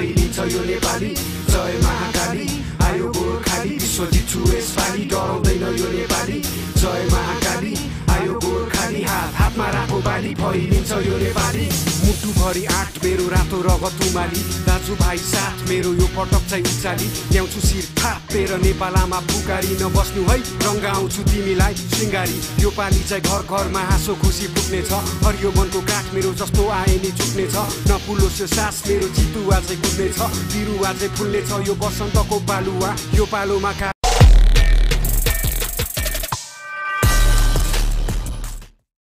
फैलिन्छ यो नेपाली। जय महाकाली आयो गोर्खाली, विश्व जित्छु यसपालि डराउँदैन यो नेपाली। जय महाकाली आयो गोर्खाली, हात हातमा राखो बाली फैलिन्छ यो नेपाली। मुटुभरि आँट मेरो रातो रगत उमाली, दाजुभाइ साथ मेरो यो पटक चाहिँ उचाली। ल्याउँछु शिर थापेर नेपालमा पुकारी, नबस्नु है रङ्गाउँछु तिमीलाई सिङ्गारी। यो पाली चाहिँ घर घरमा हाँसो खुसी फुट्नेछ, हरियो मनको काठ मेरो जस्तो आए नि चुक्नेछ। नफुलोस् यो सास मेरो चितुवा चाहिँ कुद्नेछ, बिरुवा चाहिँ फुल्नेछ यो बसन्तको पालुवा। यो पालोमा